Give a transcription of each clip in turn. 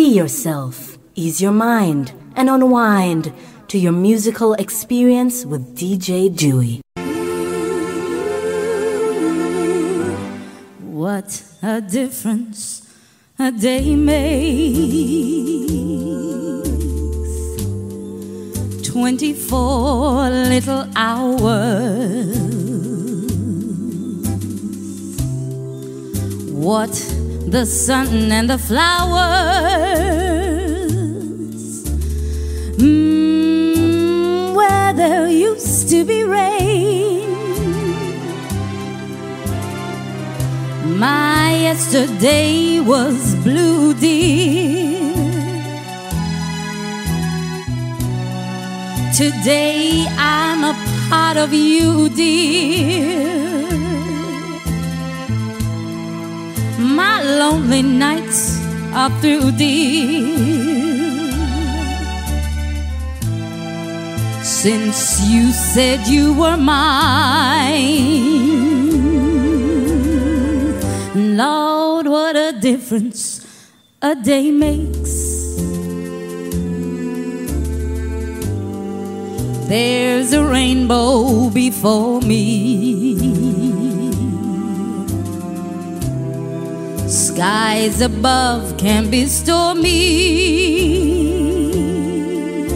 Be yourself, ease your mind, and unwind to your musical experience with DJ Dewey. What a difference a day makes. 24 little hours. What the sun and the flowers, where there used to be rain. My yesterday was blue, dear. Today I'm a part of you, dear. My lonely nights are through, dear. Since you said you were mine, Lord, what a difference a day makes. There's a rainbow before me, skies above can be stormy.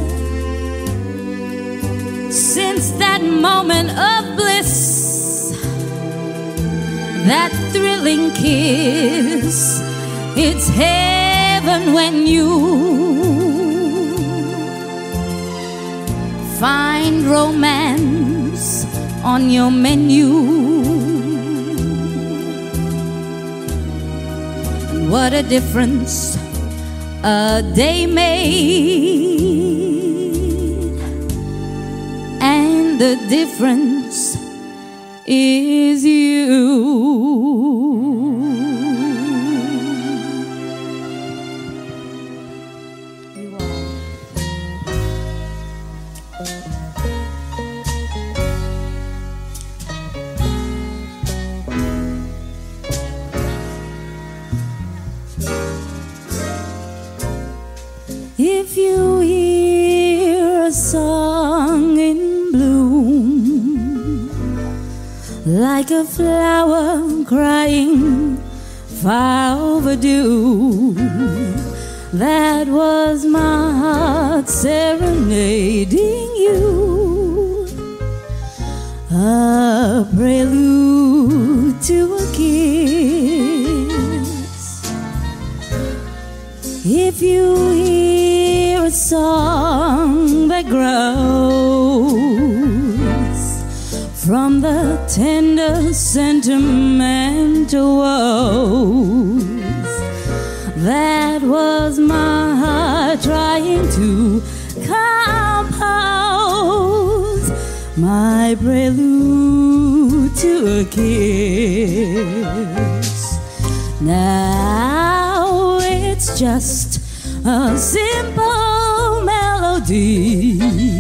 Since that moment of bliss, that thrilling kiss, it's heaven when you find romance on your menu. What a difference a day made, and the difference is you. If you hear a song in bloom, like a flower crying far overdue, that was my heart serenading you, a prelude to a kiss. If you hear a song that grows from the tender sentimental woes, that was my heart trying to compose my prelude to a kiss. Now it's just a simple melody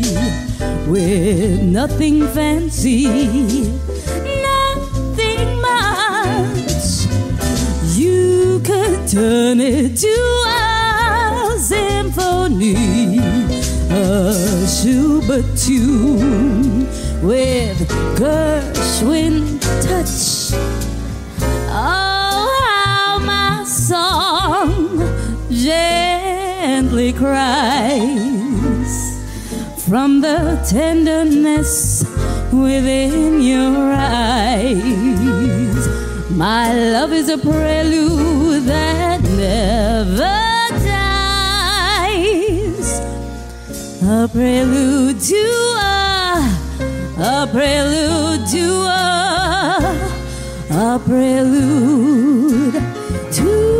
with nothing fancy, nothing much. You could turn it to a symphony, a Schubert tune with Gershwin touch. Oh, how my song gently cries from the tenderness within your eyes. My love is a prelude that never dies, a prelude to a prelude to a prelude to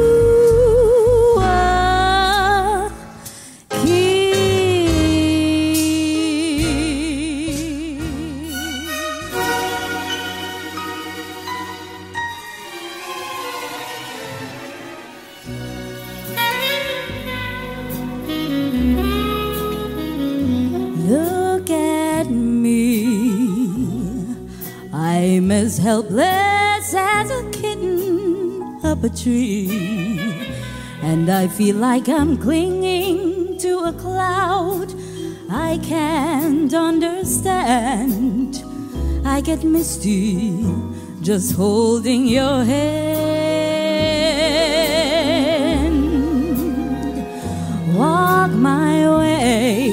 I'm as helpless as a kitten up a tree, and I feel like I'm clinging to a cloud I can't understand. I get misty just holding your hand. Walk my way,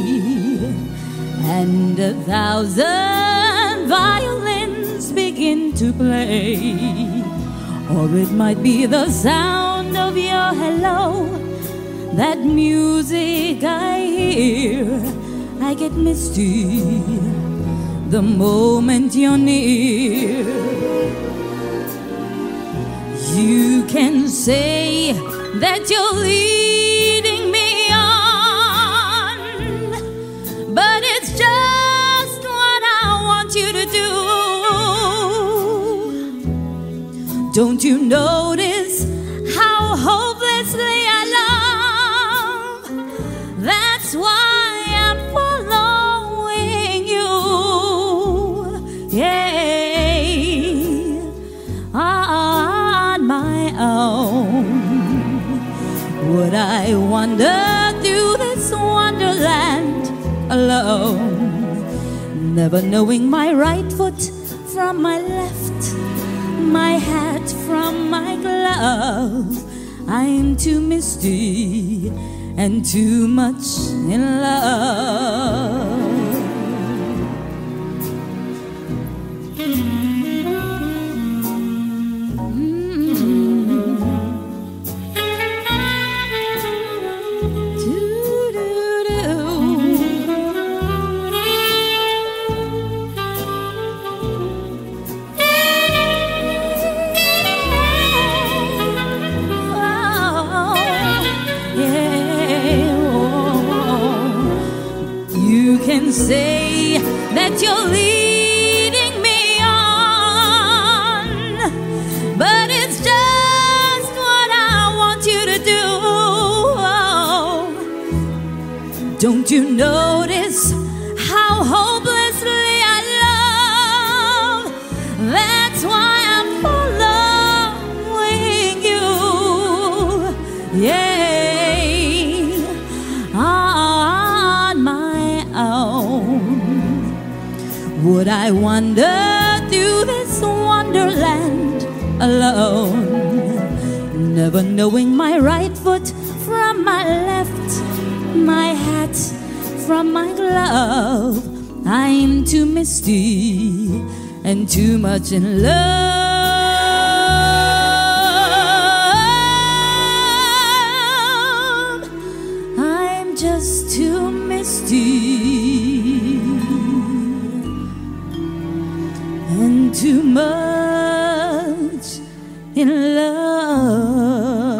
and 1,000 violins begin to play. Or it might be the sound of your hello, that music I hear. I get misty the moment you're near. You can say that you're leading me on, but it's just what I want you to do. Don't you notice how hopelessly I love? That's why I'm following you. Yeah, on my own. Would I wander through this wonderland alone, never knowing my right foot from my left, my hat from my glove? I'm too misty and too much in love. Say that you're leading me on, but it's just what I want you to do. Don't you notice how hopelessly I love? That's why I'm following you. Yeah. Would I wander through this wonderland alone, never knowing my right foot from my left, my hat from my glove? I'm too misty and too much in love. I'm just too misty and too much in love.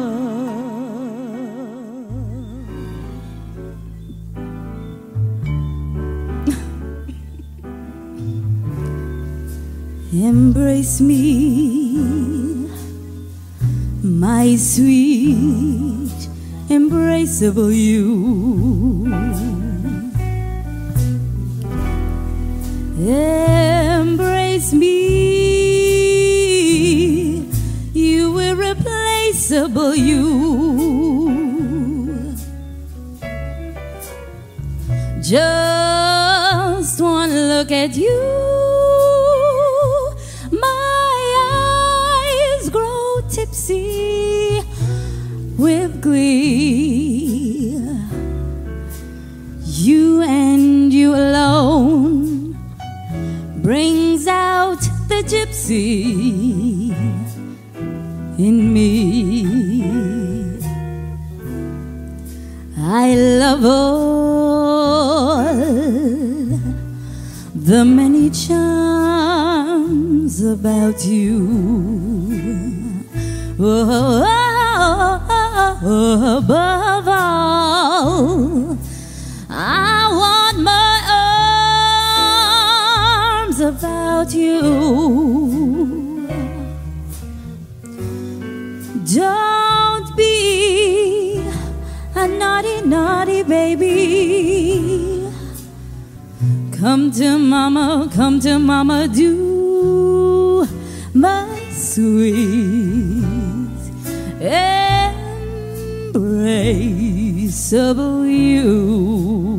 Embrace me, my sweet, embraceable you. Embrace me, you irreplaceable you. Just one look at you, my eyes grow tipsy with glee. You and you alone brings out the gypsy in me. I love all the many charms about you. Oh, above all, I want my arms about you. Don't be a naughty, naughty baby. Come to mama, do, my sweet. Embrace trace of you.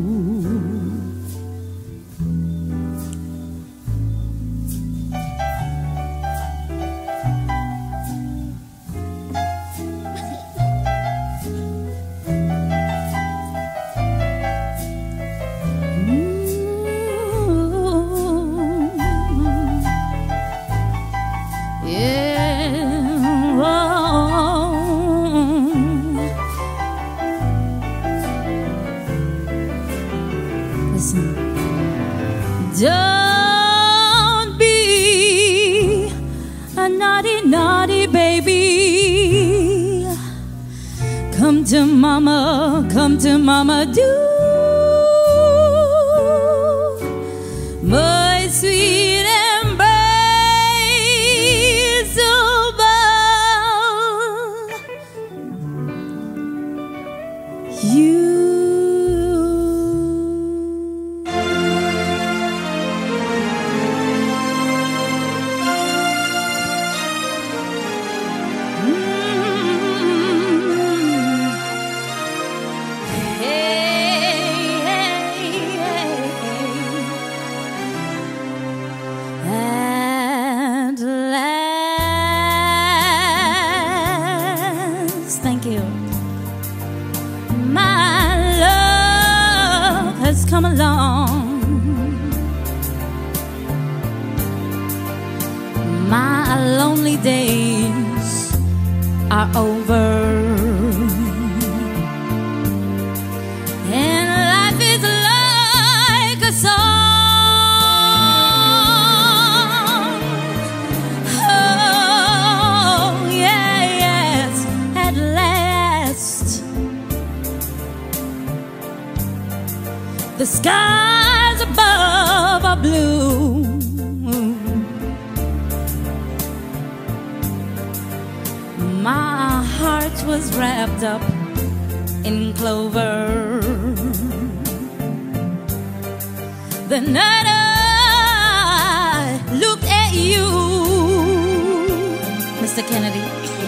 Don't be a naughty, naughty baby. Come to mama, do. My sweet embrace above you. Come along, my lonely days are over, and life is like a song. Oh, yeah, yes, at last the skies above are blue. My heart was wrapped up in clover. The night I looked at you, Mr. Kennedy,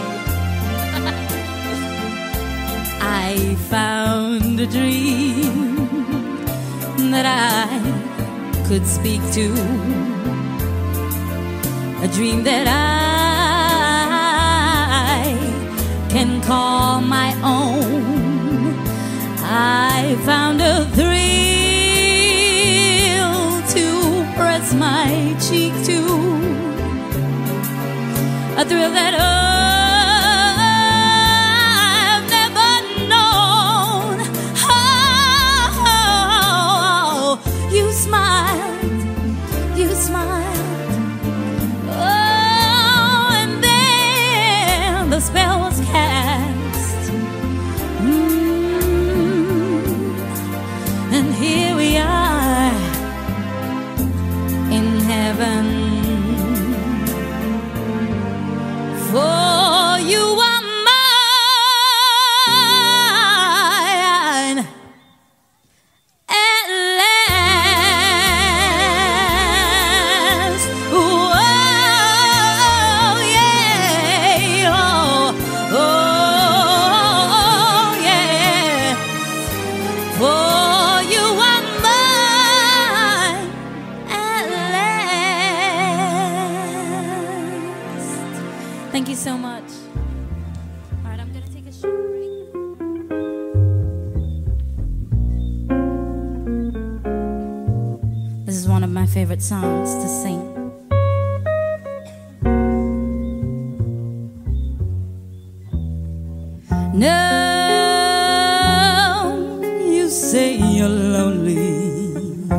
I found a dream that I could speak to, a dream that I can call my own. I found a thrill to press my cheek to, a thrill that you smiled, oh, and then the spell was cast, and here we are in heaven, for you are mine at last. Oh, yeah, oh, yeah, for you are mine at last. Thank you so much. All right, I'm gonna take a short break. This is one of my favorite songs to sing. Now you say you're lonely.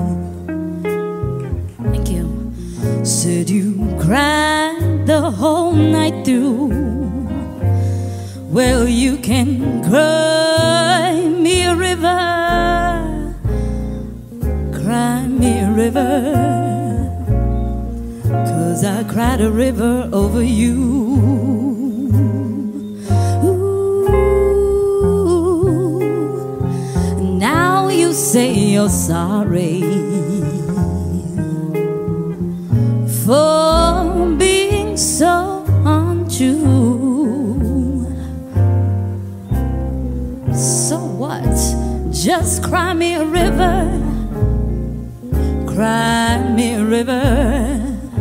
Thank you. Said you cried the whole night through. Well, you can cry me a river, cry me a river, 'cause I cried a river over you. Say you're sorry for being so untrue. So what? Just cry me a river, cry me a river.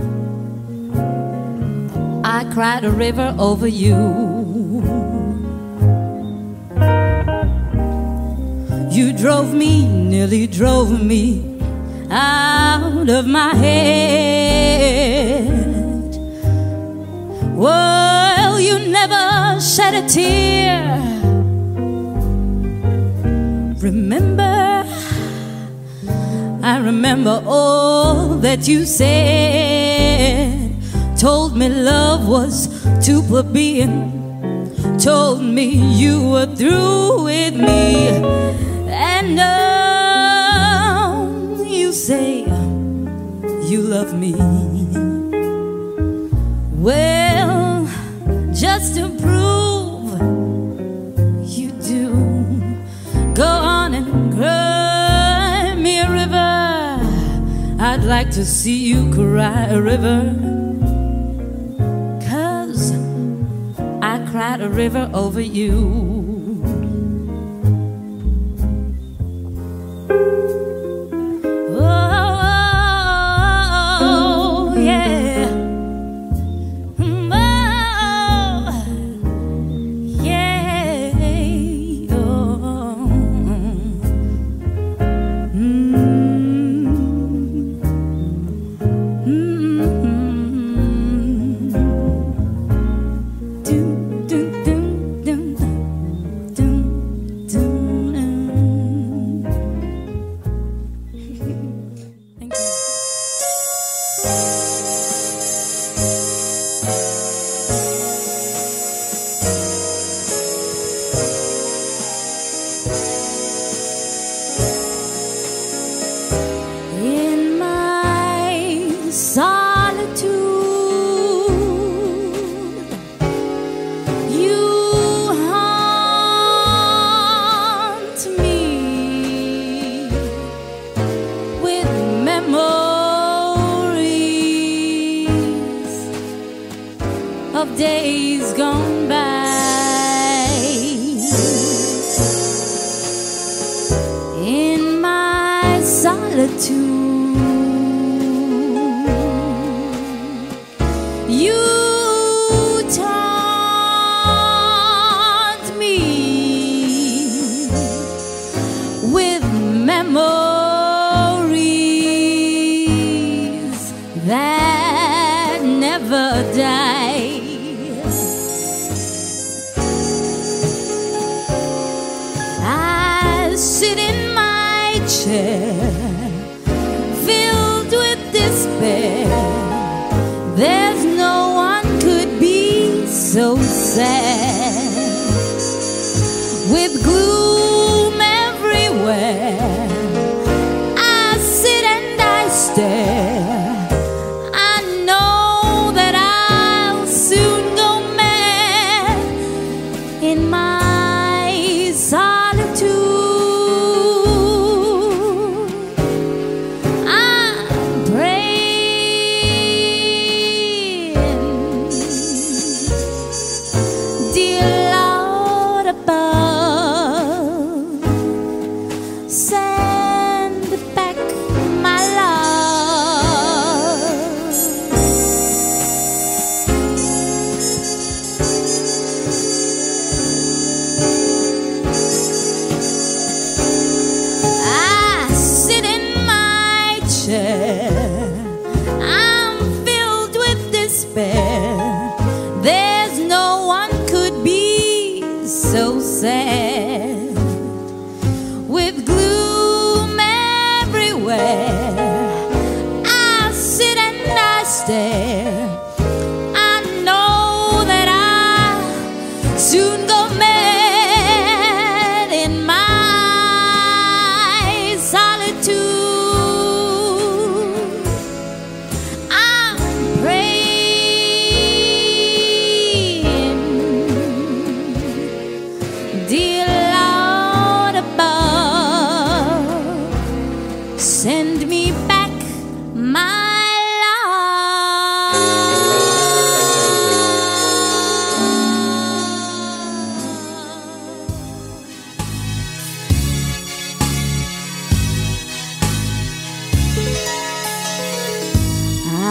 I cried a river over you. You drove me, nearly drove me out of my head. Well, you never shed a tear. Remember, I remember all that you said. Told me love was too plebeian. Told me you were through with me. And now you say you love me. Well, just to prove you do, go on and cry me a river. I'd like to see you cry a river, 'cause I cried a river over you. Of days gone by. In my solitude, you taunt me with memories that never die. Sit in my chair, filled with despair. There's no one could be so sad. With gloom everywhere, I sit and I stare. I know that I'll soon go mad in my solitude. Dear Lord above,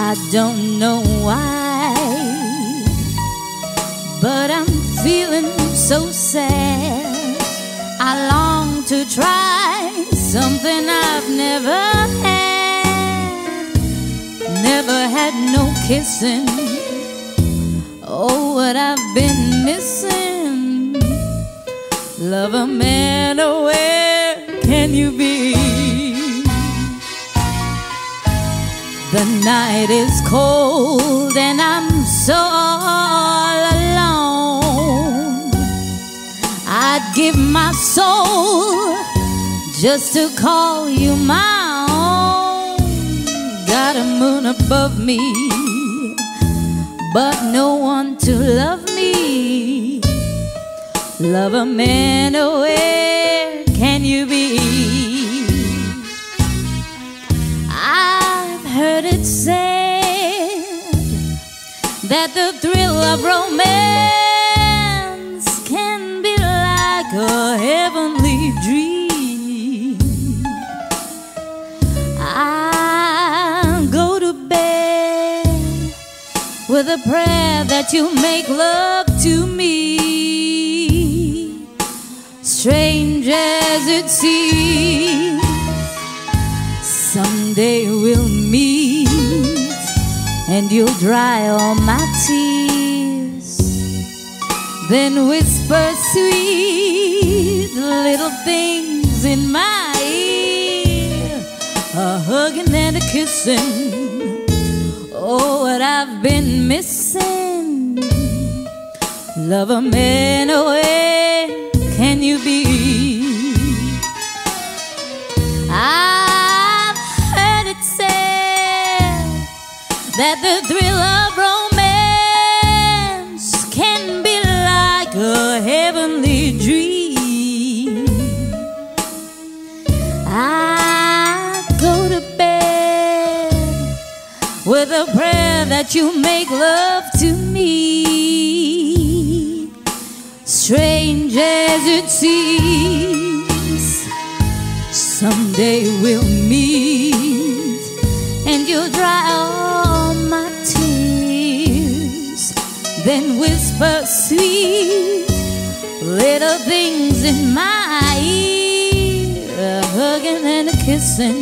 I don't know why, but I'm feeling so sad. I long to try something I've never had. Never had no kissing. Oh, what I've been missing. Lover man, oh, where can you be? The night is cold and I'm so all alone. I'd give my soul just to call you my own. Got a moon above me, but no one to love me. Lover man, oh, where can you be? I've heard it said that the thrill of romance can be like a heavenly dream. I go to bed with a prayer that you make love to me. Strange as it seems, someday we'll meet and you'll dry all my tears. Then whisper sweet little things in my ear, a hugging and a kissing. Oh, what I've been missing. Lover man, oh, where can you be? I've heard it said that the thrill of romance can be like a heavenly dream. I go to bed with a prayer that you make love to me. Strange as it seems, someday we'll meet and you'll dry all my tears. Then whisper sweet little things in my ear, a hugging and a kissing.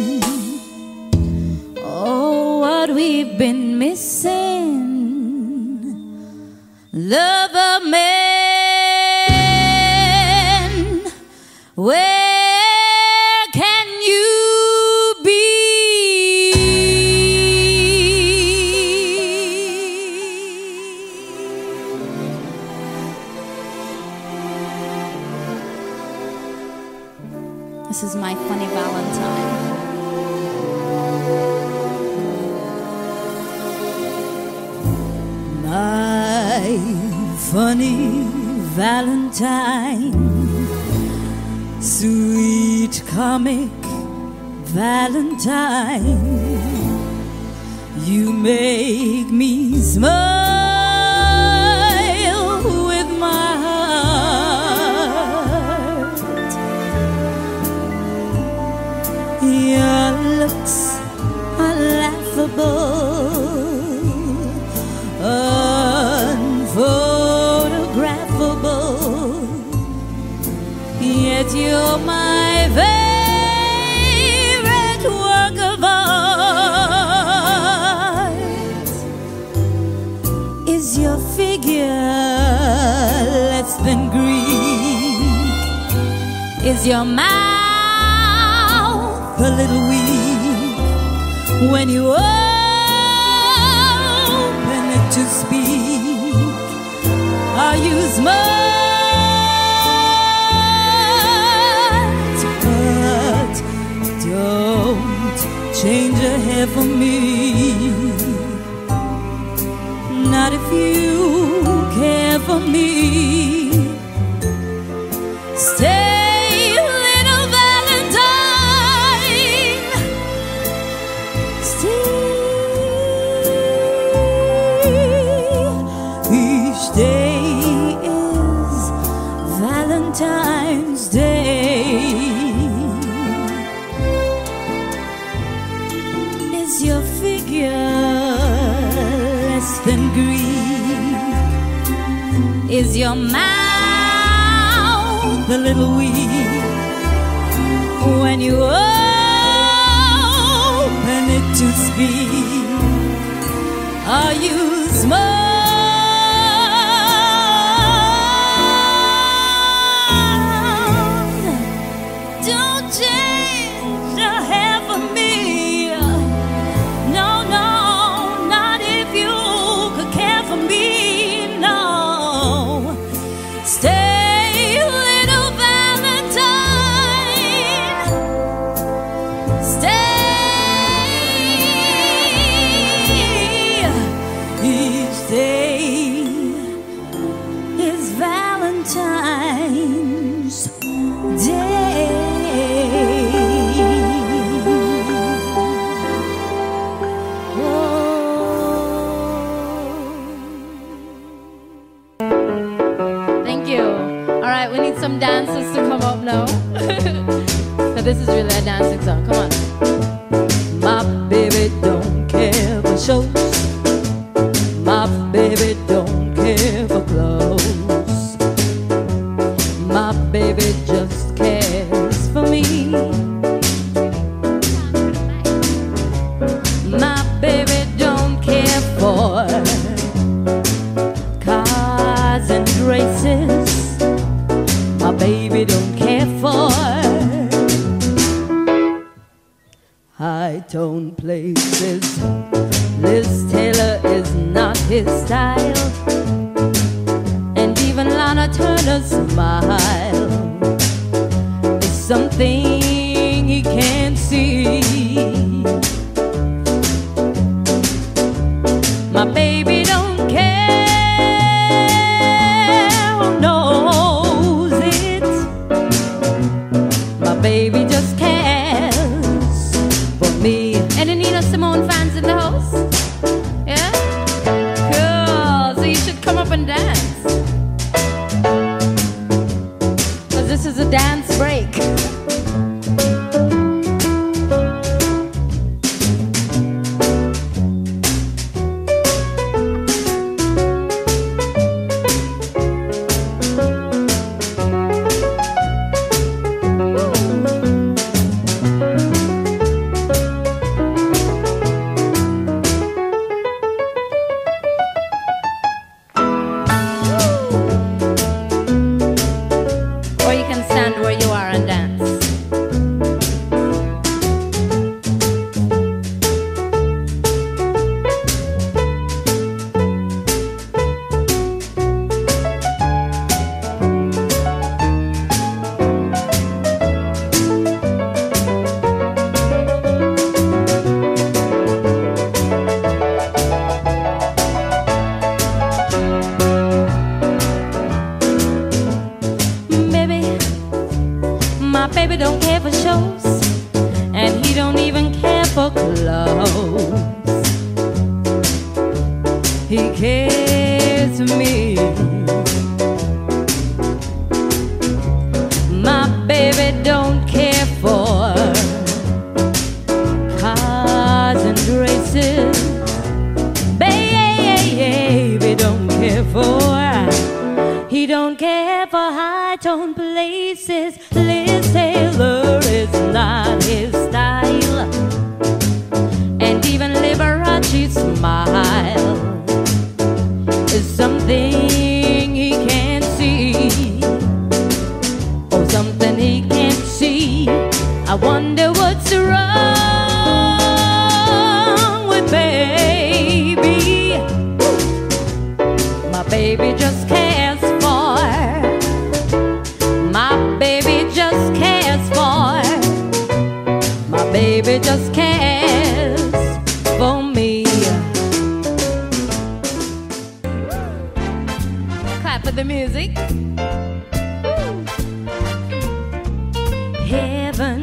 Oh, what we've been missing. Lover man, where can you be? This is my funny Valentine. My funny Valentine, sweet comic Valentine, you make me smile with my heart. Your looks are laughable, unphotographable, yet you're my favorite work of art. Is your figure less than Greek? Is your mouth a little weak when you open it to speak? Are you smart? But don't change a hair for me, not if you care for me. Stay, little Valentine, stay. Each day is Valentine's Day. Is your figure Is your mouth a little weak when you open it to speak? Are you smart? Don't change a hair for me. No, no, not if you could care for me. No, stay, little Valentine. Stay. Each day is Valentine's Day. Thank you. All right, we need some dancers to come up now. So this is really a dancing song. Come on. My baby don't care for shows. My baby don't care for clothes. My baby just cares for me. My baby don't care for cars and races. My baby don't care for high-tone places. Liz Taylor is not his style, and even Lana Turner's smile is something he can't see. My baby don't care who knows it. My baby just cares for me. Any Nina Simone fans in the house? Yeah? Cool. So you should come up and dance. Because this is a dance break. Or you can stand where you are and dance. My baby don't care for shows, and he don't even care for clothes. He cares for me. My baby don't care for cars and races. Baby don't care for. He don't care for high-tone places. Liz Taylor is not his style, and even Liberace's smile is something he can't see. Oh, something he can't see. I wonder what's wrong with baby. My baby just cares for. My baby just cares for. My baby just cares for me. Clap for the music. Heaven,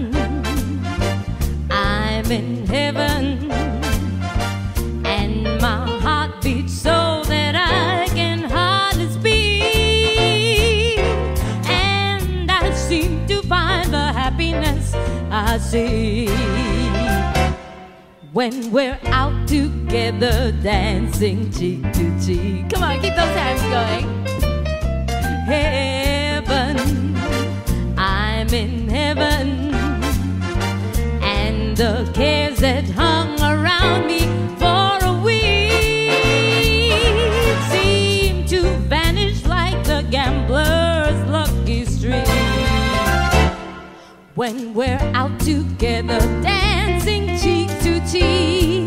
I'm in heaven, and my heart beats so that I can hardly speak, and I seem to find the happiness I see when we're out together dancing cheek to cheek. Come on, keep those hands going. heaven. I'm in heaven, and the cares that hung around me for a week seem to vanish like the gambler's lucky streak. When we're out together, dancing cheek to cheek.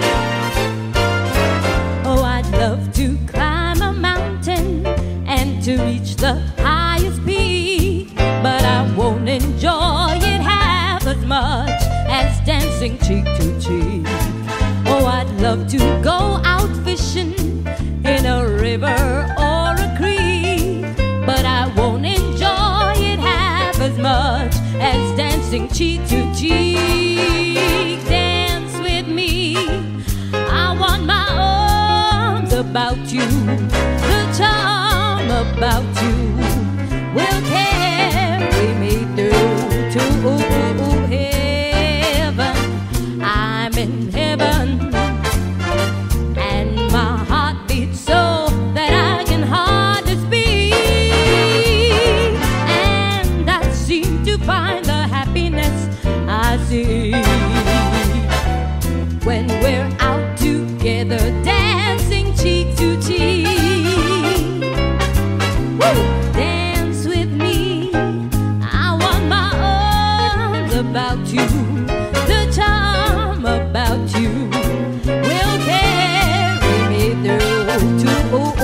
Oh, I'd love to climb a mountain and to reach the highest peak, but I won't enjoy it half as much as dancing cheek to cheek. Oh, I'd love to go out fishing in a river or a creek, but I won't enjoy it half as much as dancing cheek to cheek. Dance with me, I want my arms about you, the charm about you will carry me through to heaven. I'm in heaven, and my heart beats so that I can hardly speak, and I seem to find the happiness I see when we're out together, dancing cheek to cheek. Woo! Dance with me, I want my arms about you, the charm about you will carry me through to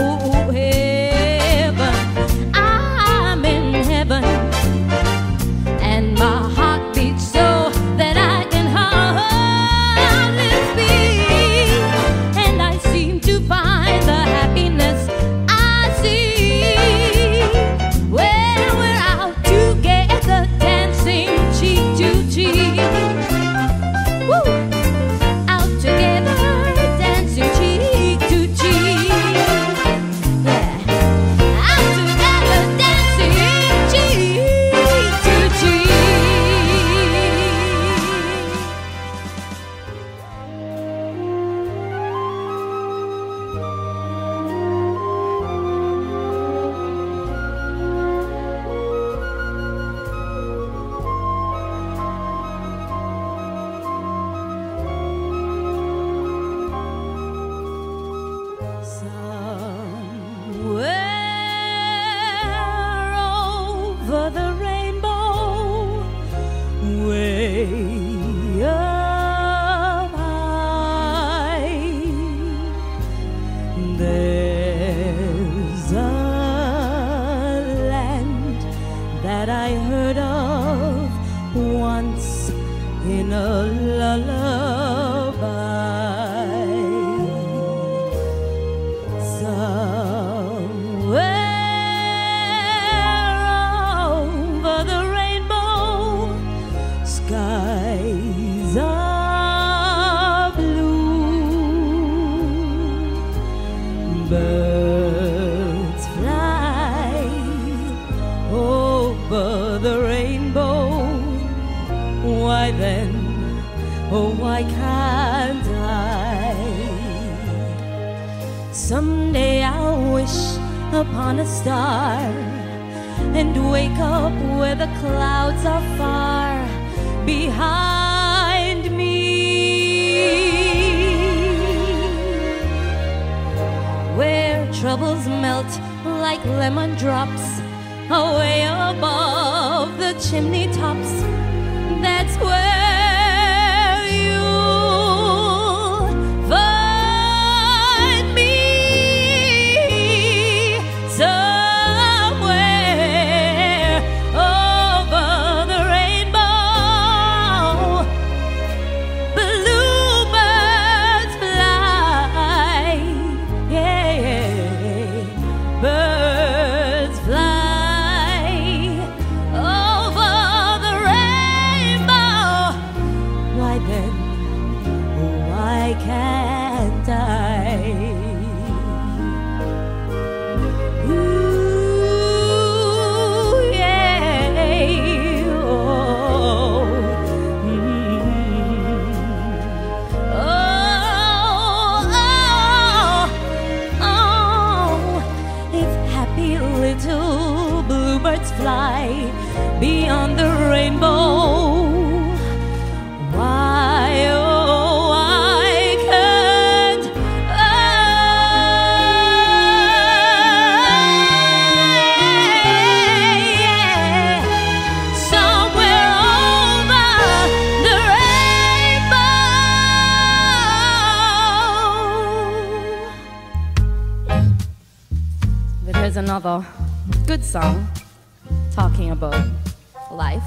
heaven. I'm in heaven, and my heart beats so that I can hardly speak, and I seem to find the happiness I see when we're out together, dancing cheek to cheek. Woo! Out together, dancing cheek to cheek. Yeah. Out together, dancing cheek to cheek. Somewhere over the rainbow, way up high, there's a land that I heard of once in a lullaby. Somewhere over the rainbow, skies are blue, birds fly over the rainbow. Why then, oh, why can't I? Someday I'll wish upon a star and wake up where the clouds are far behind me, where troubles melt like lemon drops away above the chimney tops. That's where you'll find me, somewhere over the rainbow. Bluebirds fly, yeah, birds fly over the rainbow. rainbow. Why, oh, why can't somewhere over the rainbow? But here's another good song talking about life.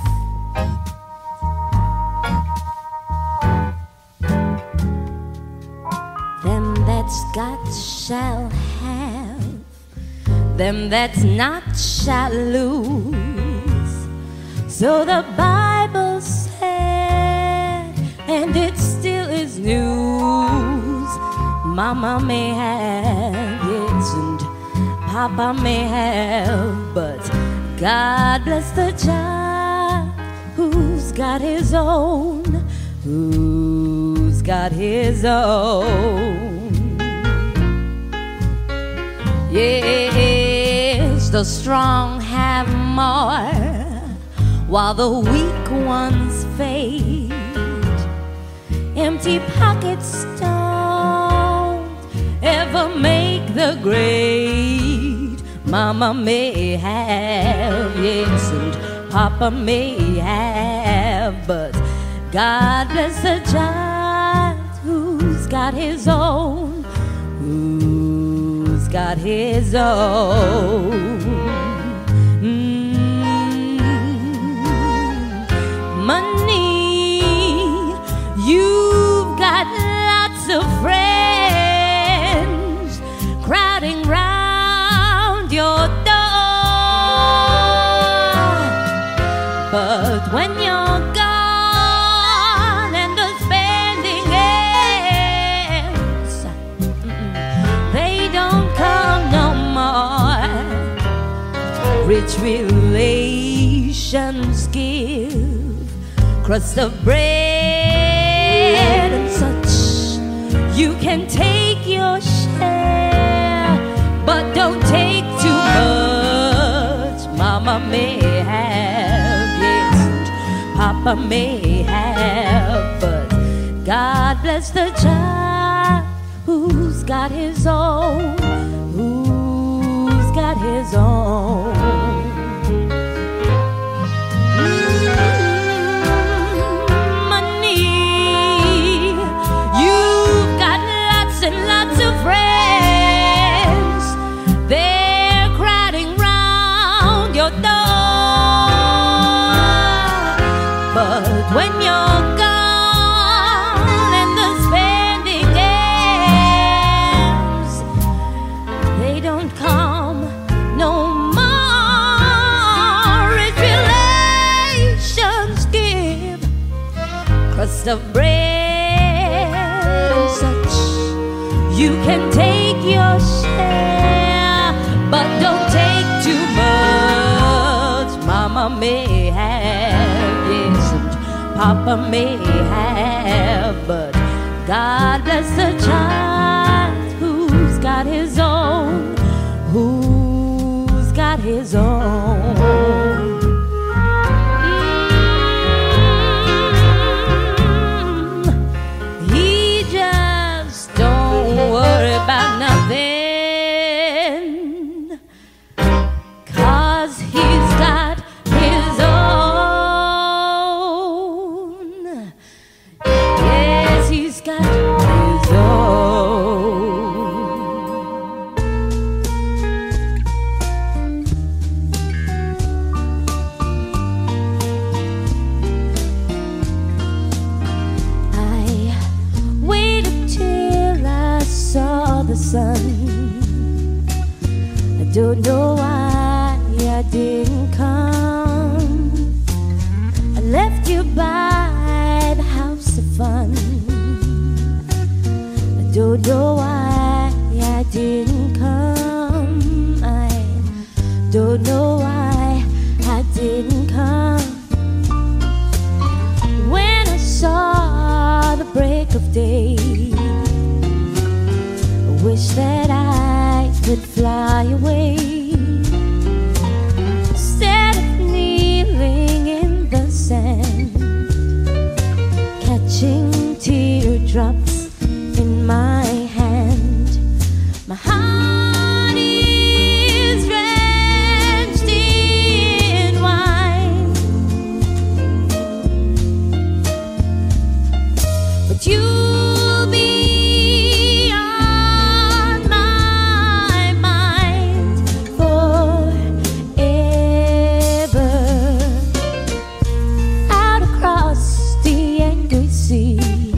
Them that's got shall have, them that's not shall lose. So the Bible said, and it still is news. Mama may have, yes, and Papa may have, but God bless the child who's got his own, who's got his own. Yes, the strong have more, while the weak ones fade. Empty pockets don't ever make the grade. Mama may have, yes, and Papa may have, but God bless the child who's got his own, who's got his own. Money, you've got lots of friends crowding round your door, but when you're gone and the spending ends, they don't come no more. Rich relations give crust of bread and such. You can take your share, but don't take too much. Mama may have, yes, and Papa may have, but God bless the child who's got his own, who's got his own. And lots of friends, they're crowding round your door, but when you're gone and the spending ends, they don't come no more. Rich relations give crust of bread and such. You can take your share, but don't take too much. Mama may have, yes, and Papa may have, but God bless the child who's got his own, who's got his own. Worry about nothing, 'cause he's got his own. Yes, he's got his own. I waited till I saw the sun. I don't know why I didn't come. I left you by the house of fun. I don't know why I didn't come. I don't know why I didn't come. When I saw the break of day, wish that I could fly away. Instead of kneeling in the sand, drops in my hand. My heart is drenched in wine, but you'll be on my mind forever. Out across the angry sea,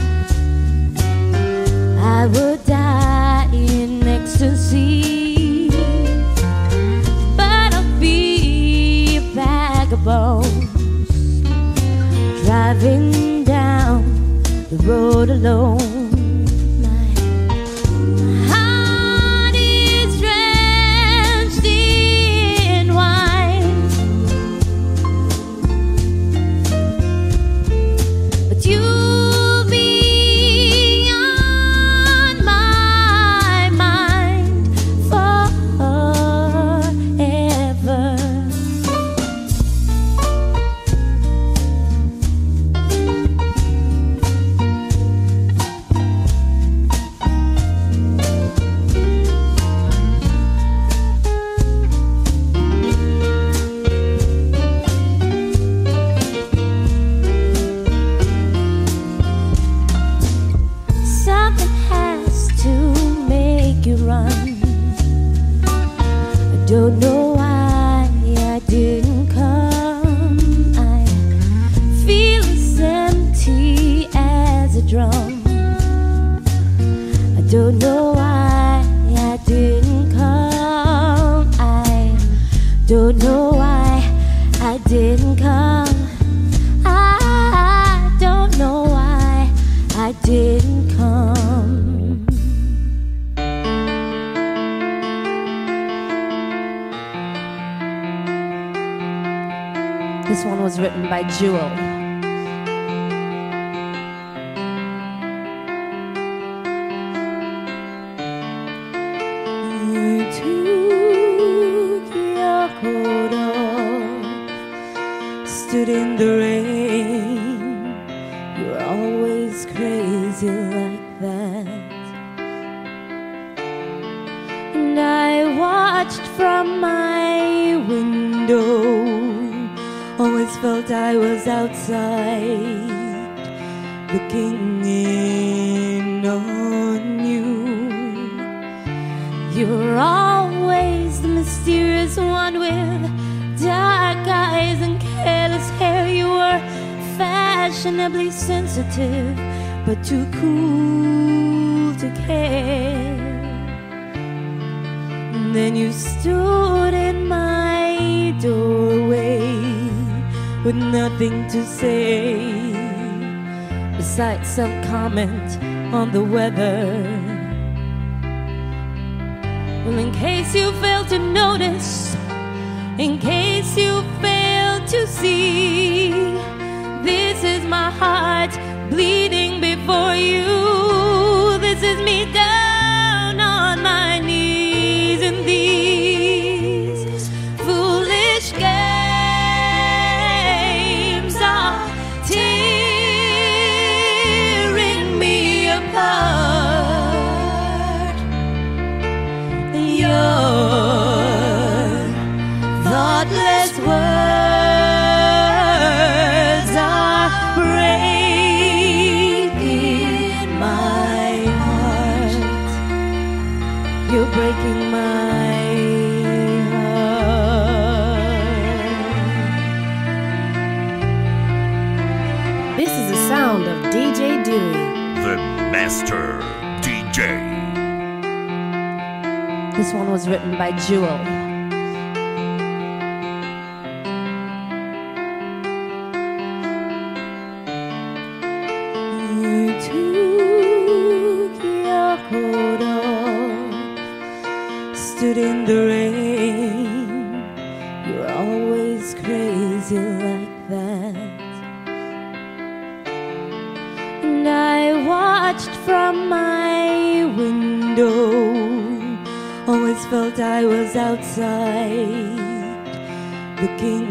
I would die in ecstasy, but I'll be a bag of bones, driving down the road alone. My heart is drenched in wine, but you'll be on my mind forever. Something has to make you run. I don't know why I didn't come. I feel as empty as a drum. I don't know why I didn't come. I don't know why I didn't come. I don't know why I didn't come. This one was written by Jewel. You took your coat off, stood in the rain. You're always crazy like that. And I watched from my window, always felt I was outside, looking in on you. You're always the mysterious one with dark eyes and careless hair. You were fashionably sensitive, but too cool to care. And then you stood in my doorway with nothing to say, besides some comment on the weather. Well, in case you failed to notice, in case you failed to see, this is my heart bleeding before you. This is me down on my knees in these foolish games are tearing me apart. Your thoughtless words are breaking my heart. You're breaking my heart. This is the sound of DJ Dewey. The Master DJ. This one was written by Jewel. You took your coat off, stood in the rain. You're always crazy like that. And I watched from my window, always felt I was outside, looking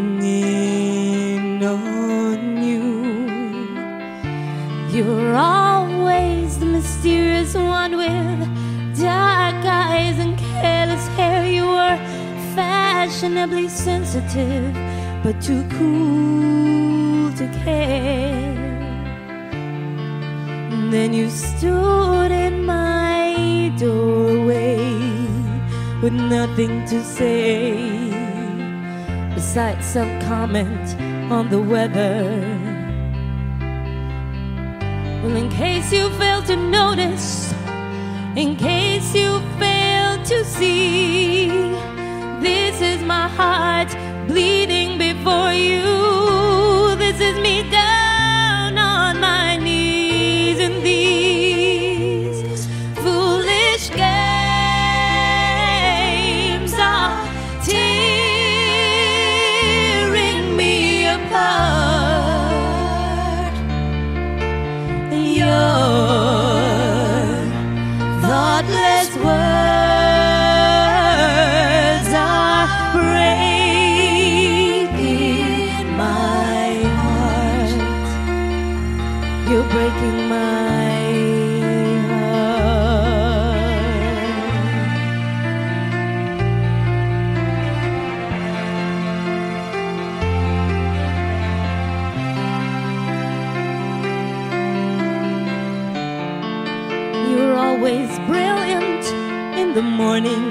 in on you. You're always the mysterious one with dark eyes and careless hair. You were fashionably sensitive, but too cool to care. And then you stood in my doorway with nothing to say besides some comment on the weather. Well, in case you failed to notice, in case you failed to see, this is my heart bleeding before you. This is me down on my knees in these foolish games are tearing me apart. Your thoughtless words are breaking my heart. You're breaking my You're always brilliant in the morning,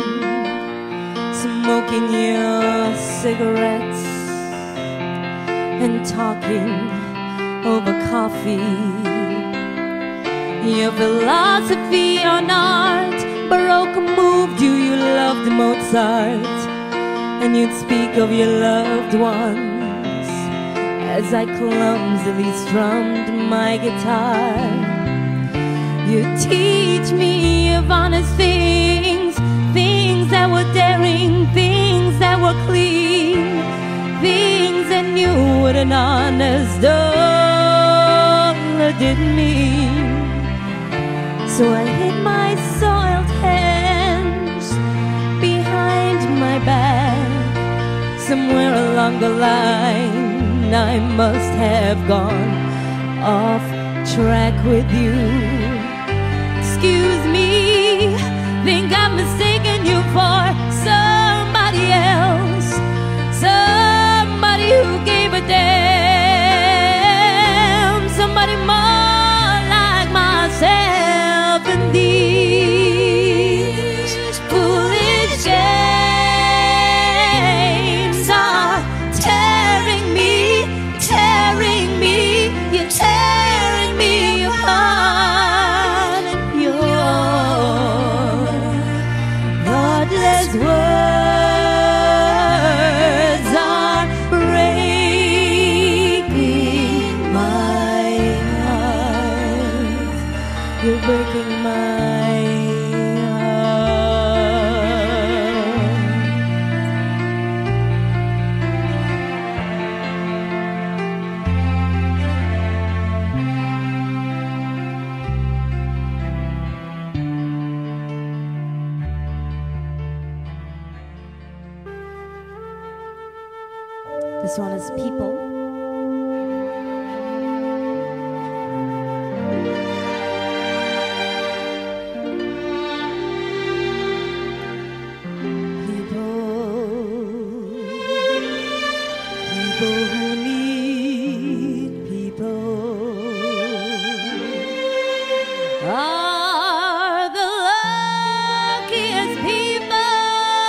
smoking your cigarettes and talking over coffee. Your philosophy on art, Baroque moved you. You loved Mozart, and you'd speak of your loved ones as I clumsily strummed my guitar. You teach me of honest things, things that were daring, things that were clean, things that knew what an honest dollar did mean. So I hid my soiled hands behind my back. Somewhere along the line I must have gone off track with you. Excuse me, think I'm mistaken you for somebody else, somebody who gave a damn, somebody more like myself. And these foolish games are tearing me, you're tearing me apart. Thoughtless words are breaking my heart. You're breaking my heart. This one is People. People who need people are the luckiest people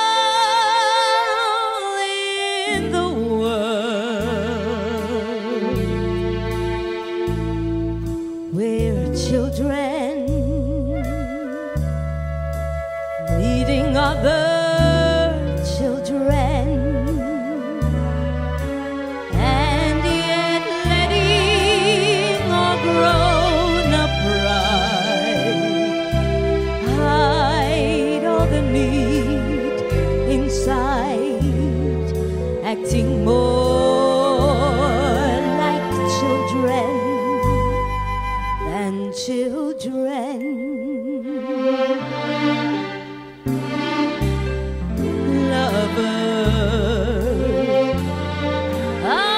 in the world. We're children needing other children, and yet letting our grown-up pride hide all the need inside, acting more like children than children. Lovers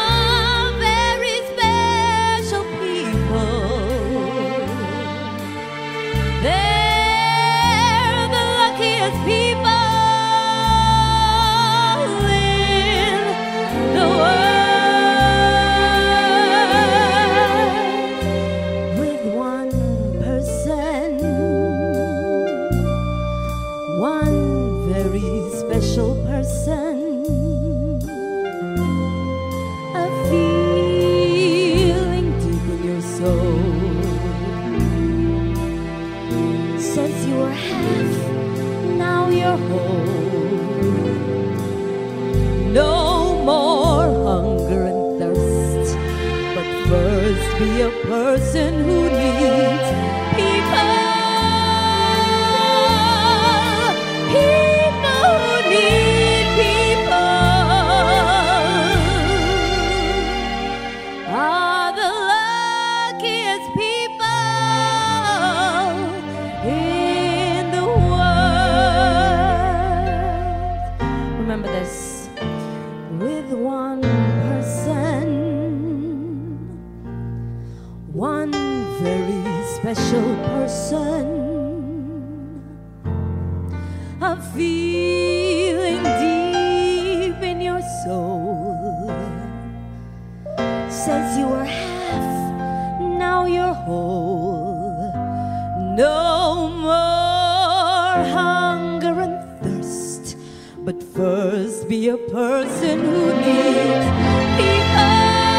are very special people, whole. No more hunger and thirst, but first be a person who needs people. People who need people are the luckiest people in the world. Remember this. With one person, one very special person, a feeling deep in your soul says you were half, now you're whole. No more hunger and thirst, but first be a person who needs people.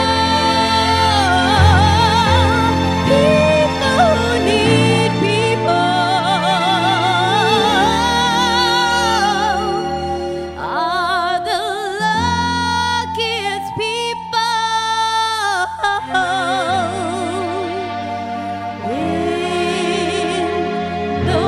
People who need people are the luckiest people in the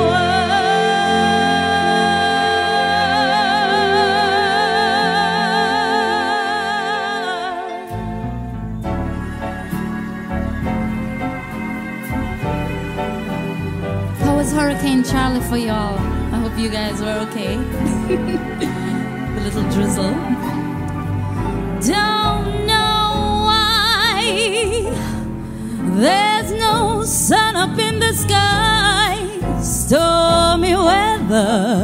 How was Hurricane Charlie for y'all? I hope you guys were okay. The little drizzle. Don't know why there's no sun up in the sky. Stormy weather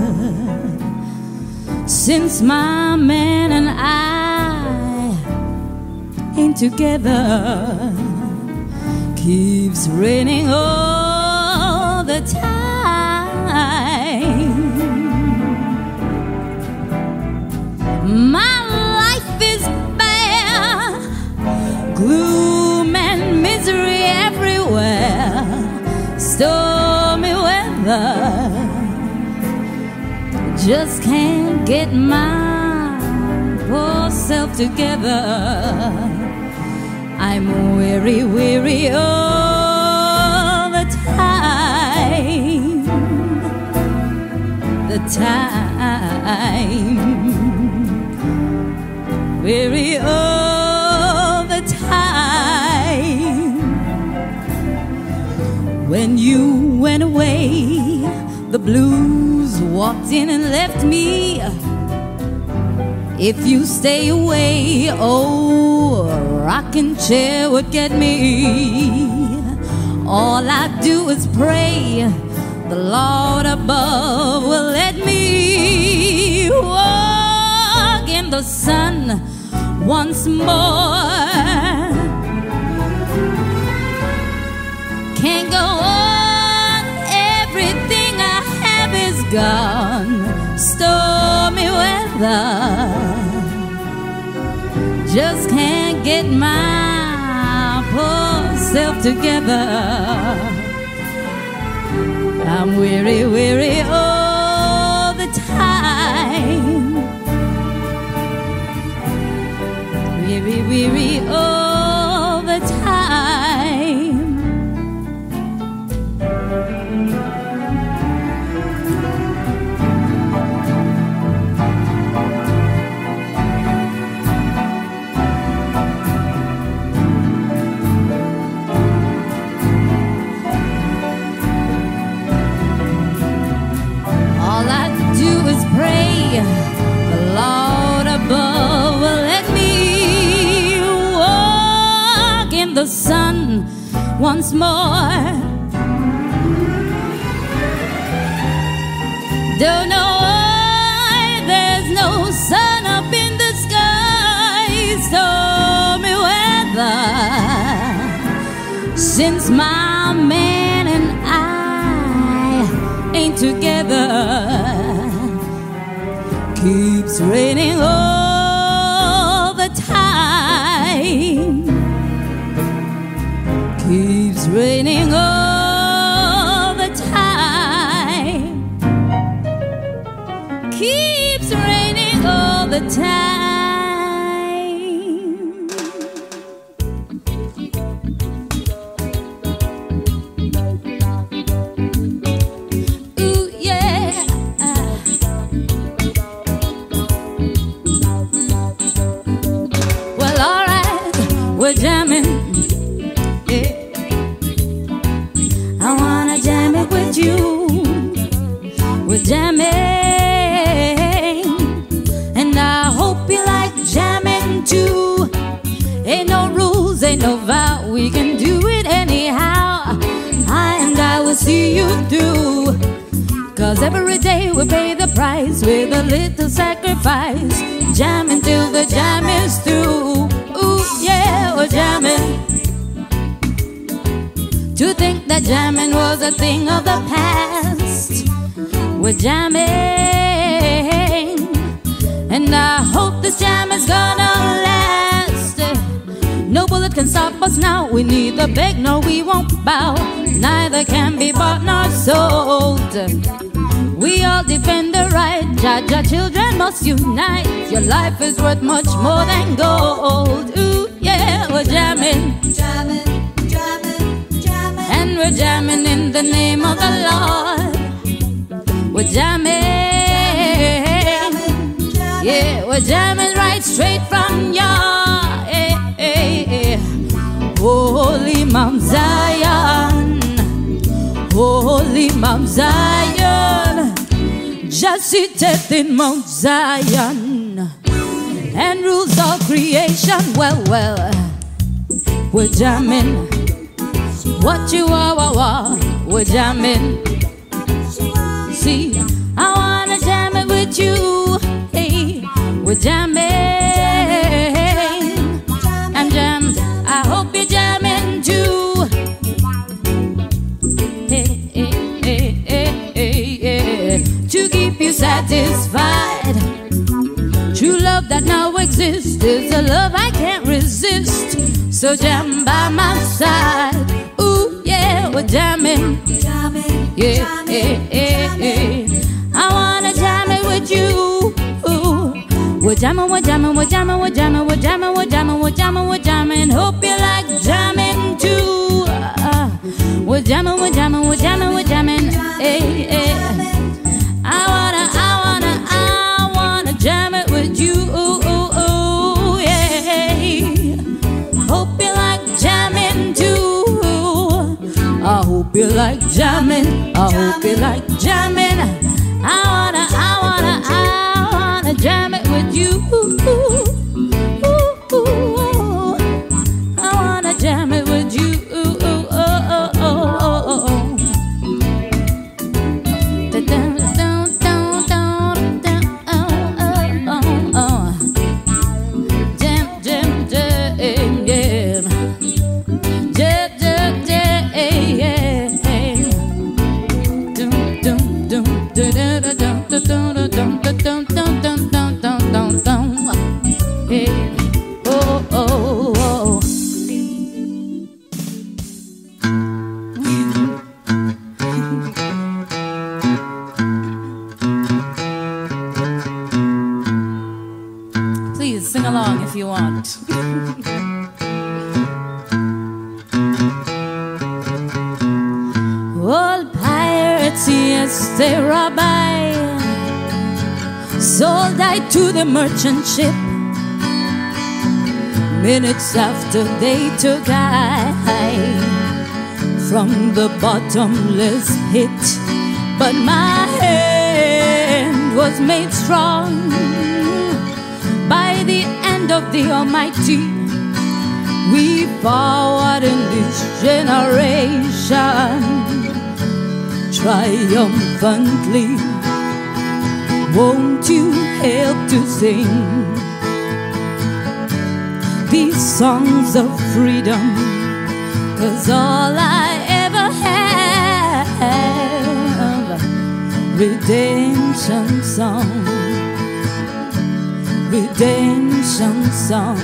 since my man and I ain't together. Keeps raining all the time. My life is bare, gloom and misery everywhere. Stormy weather, just can't get my poor self together. I'm weary, weary all the time. The time, weary all the time. When you went away, the blues walked in and left me. If you stay away, oh, a rocking chair would get me. All I do is pray the Lord above will let me walk in the sun once more. Can't go on, everything I have is gone. Stormy weather, just can't get my poor self together. I'm weary, weary all the time. Weary, weary all the time. All I do is pray the Lord above will let me walk in the sun once more. Don't know why there's no sun up in the sky. Stormy weather since my man and I ain't together. Keeps raining all the time. Keeps raining all the time. the time. Ooh, yeah. Well, alright, we're jamming. Yeah. I wanna jam it with you. We're jamming, and I hope you like jamming too. Ain't no rules, ain't no vow, we can do it anyhow. I will see you through, 'cause every day we pay the price with a little sacrifice. Jamming till the jam is through. Ooh, yeah, we're jamming. To think that jamming was a thing of the past. We're jamming, and I hope this jam is gonna last. No bullet can stop us now. We neither beg nor we won't bow. Neither can be bought nor sold. We all defend the right. Jah children must unite. Your life is worth much more than gold. Ooh, yeah, we're jamming, jamming, jamming, jamming, and we're jamming in the name of the Lord. We're jamming, yeah, we're jamming right straight from your holy Mount Zion, holy Mount Zion. Just seated in Mount Zion and rules all creation. Well, well, we're jamming. What you are, we're jamming. See, I wanna jam it with you. Hey, we're jamming. I'm jam. I hope you're jamming too. Hey, hey, hey, hey, hey, hey. To keep you satisfied. True love that now exists is a love I can't resist. So jam by my side. Ooh, yeah, we're jamming. Yeah, yeah, yeah, yeah. I wanna jam it with you. Ooh. We're jamming, we're jamming, we're jamming, we're jamming, we're jamming, we're jamming, we're jamming, we're jamming. Hope you like jamming too. We're jamming, we're jamming, we're jamming, we're jamming. Hey, hey. I wanna jam it with you. Ooh, ooh, ooh, yeah. Hope you like jamming too. I hope you like jamming. I hope you like jamming. I wanna jam it with you. I wanna jam it with you. Please sing along if you want. Old pirates, yes, they robbed I, sold I to the merchant ship. Minutes after they took I from the bottomless pit, but my hand was made strong by the hand of the Almighty. We forward in this generation triumphantly. Won't you help to sing these songs of freedom? 'Cause all I ever have, redemption song, redemption song.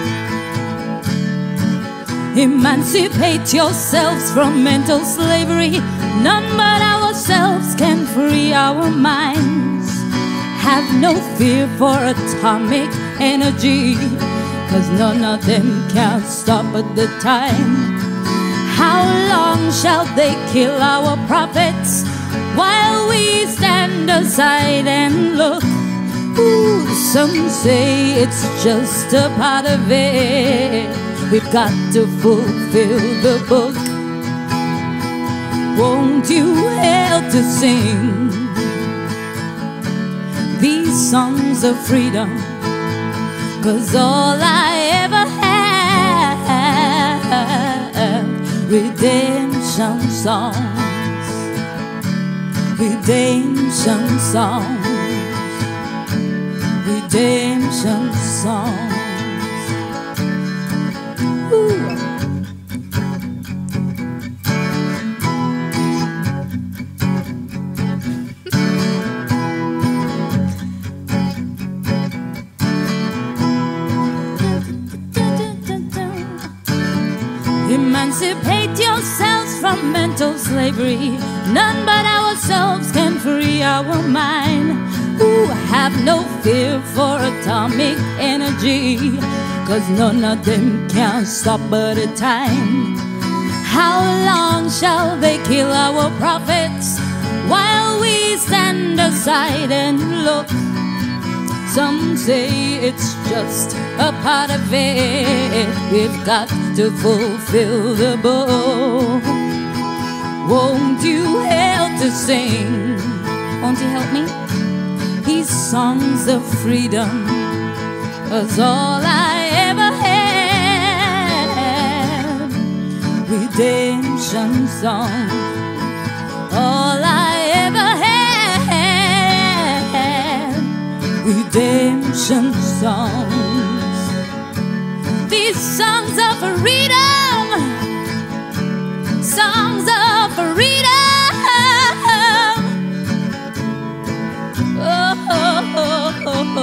Emancipate yourselves from mental slavery. None but ourselves can free our minds. have no fear for atomic energy, 'cause none of them can stop at the time. How long shall they kill our prophets while we stand aside and look? Ooh, some say it's just a part of it. We've got to fulfill the book. Won't you help to sing these songs of freedom? 'Cause all I ever had, redemption songs, redemption songs, redemption songs. Ooh. Emancipate yourselves from mental slavery. None but ourselves can free our mind. Who have no fear for atomic energy, 'cause none of them can stop at a time. How long shall they kill our prophets while we stand aside and look? Some say it's just a part of it. We've got to fulfill the book. Won't you help to sing? Won't you help me? These songs of freedom, 'cause all I ever had, redemption songs. All I ever had, redemption songs. These songs of freedom, songs of freedom. Oh, oh, oh, oh,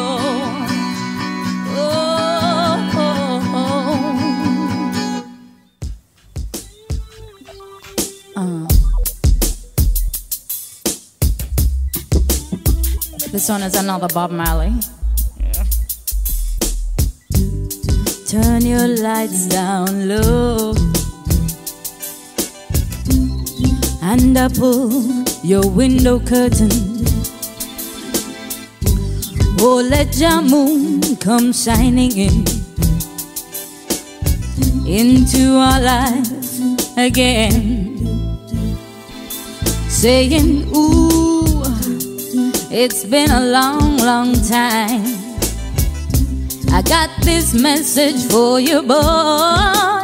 oh, oh. This one is another Bob Marley. Turn your lights down low and pull your window curtain. Oh, let your moon come shining into our lives again, saying, ooh, it's been a long, long time. I got this message for you, boy,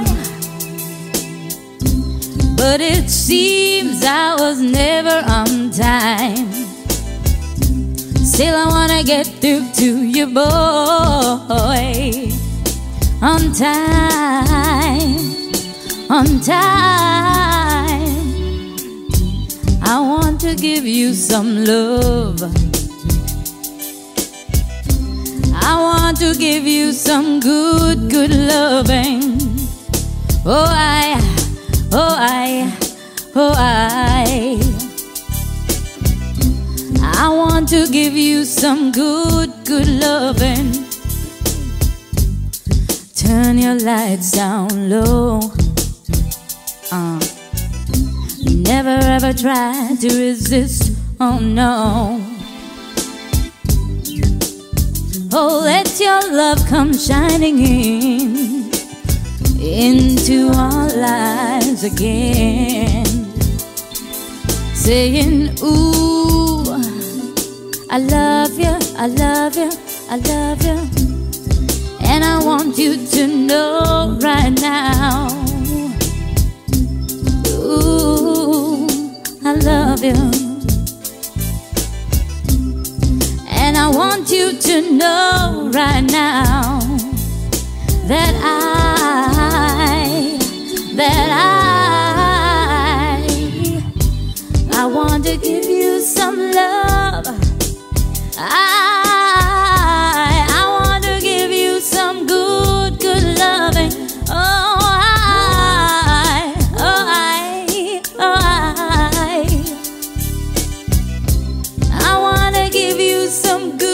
but it seems I was never on time. Still I wanna get through to you, boy, on time, on time. I want to give you some love. I want to give you some good, good loving. Oh, oh, oh, I want to give you some good, good loving. Turn your lights down low. Never ever try to resist, oh no. Oh, let your love come shining into our lives again, saying, ooh, I love you, I love you, I love you. And I want you to know right now, ooh, I love you. And I want you to know right now that I want to give you some love. I want to give you some good, good loving. I want to give you some good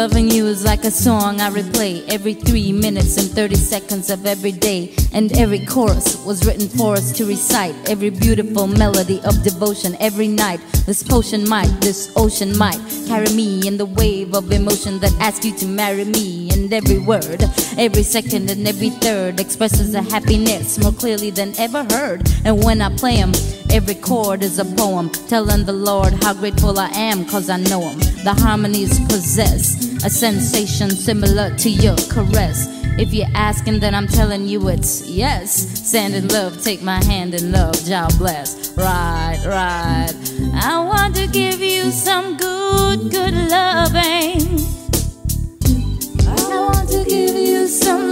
loving you is like a song I replay every 3 minutes and 30 seconds of every day. And every chorus was written for us to recite. Every beautiful melody of devotion every night. This potion might, this ocean might carry me in the wave of emotion that asks you to marry me. And every word, every second and every third expresses a happiness more clearly than ever heard. And when I play 'em, every chord is a poem telling the Lord how grateful I am, cause I know Him. The harmonies possess a sensation similar to your caress. If you're asking, then I'm telling you it's yes. Stand in love, take my hand in love, God bless. Right, right. I want to give you some good, good loving. I want to give you some